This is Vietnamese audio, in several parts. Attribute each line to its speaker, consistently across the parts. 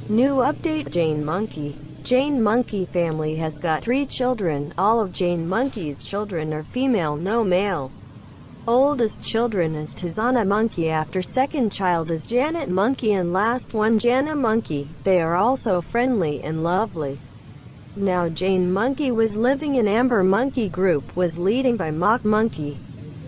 Speaker 1: New update: Jane Monkey. Jane Monkey family has got 3 children. All of Jane Monkey's children are female, no male. Oldest children is Tizana Monkey, after second child is Janet Monkey, and last one Jana Monkey. They are also friendly and lovely. Now Jane Monkey was living in Amber Monkey group was leading by Mock Monkey.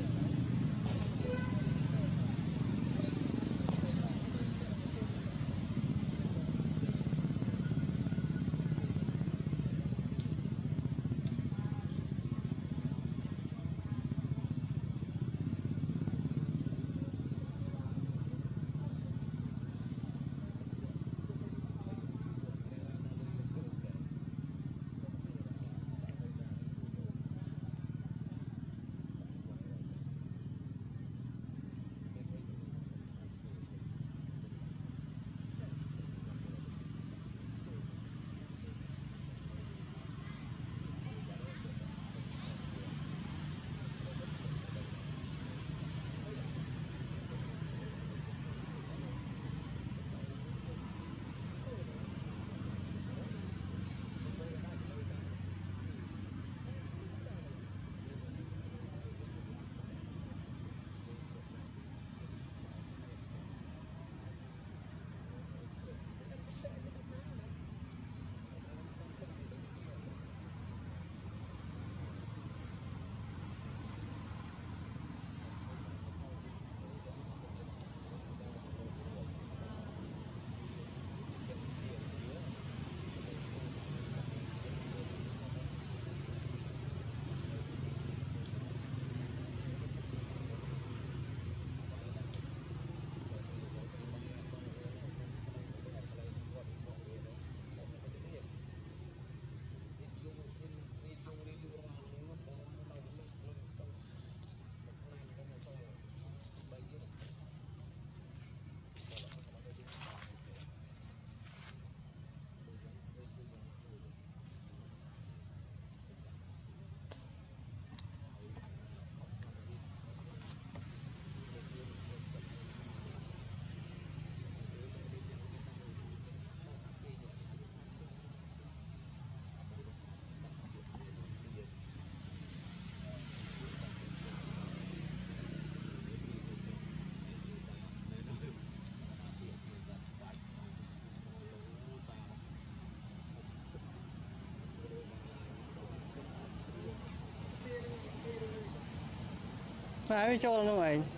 Speaker 2: Ai mới cho nó mày.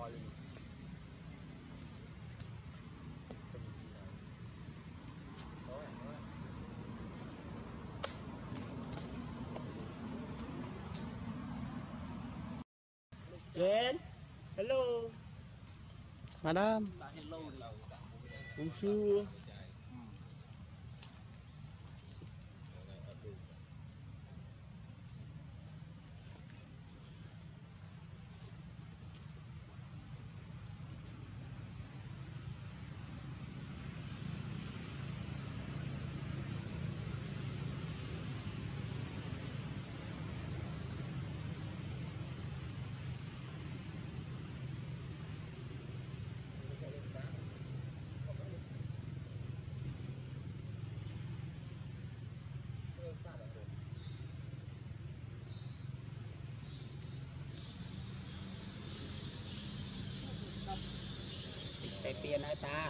Speaker 3: Jen, hello.
Speaker 2: Madam.
Speaker 3: Bonjour. Tệ tiền ai ta.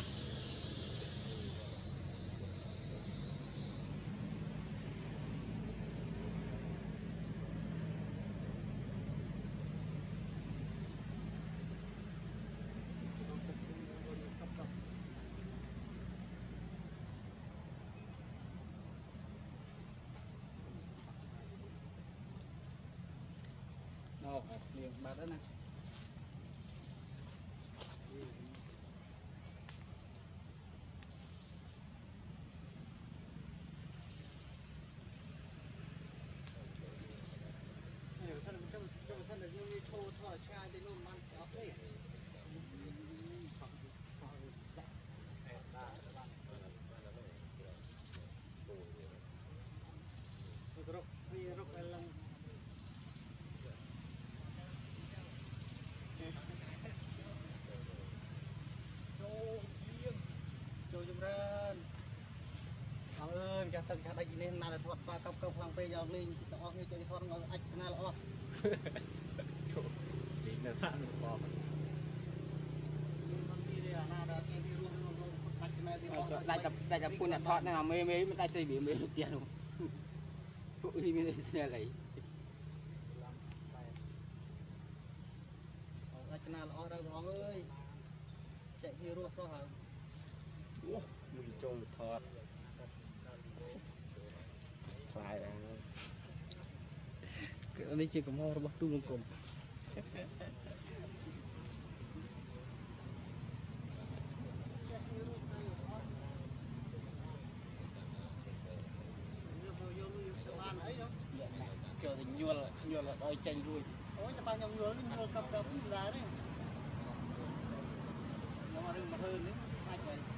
Speaker 3: Đâu, liền bà đó nè.
Speaker 2: Thân là như thô thọ trai thì luôn mang áo đấy. Rok lang. Châu Jumran. Ơn cả tất cả đây nên là thoát qua cấp cấp hoàng phê giao linh tao óc như chơi thoát nó ách na là óc.
Speaker 3: Đi là sao được bỏ.
Speaker 4: Đại tập phun là thoát nào mê mê đại xây bị mê tiền luôn. Phụ đi mê xe lấy.
Speaker 2: Ách na là óc đâu ông ơi. Chạy như ruột sao hả?
Speaker 3: Mình trôi thoát. Phải là
Speaker 2: cái này chỉ có mò bắt tu một cùng.
Speaker 3: kiểu thì nhua là đôi chanh lui.
Speaker 2: Ôi nhà ba nhom nhua cặp cặp đá đấy. Nó mà đừng mà hơn đấy. Ai trời.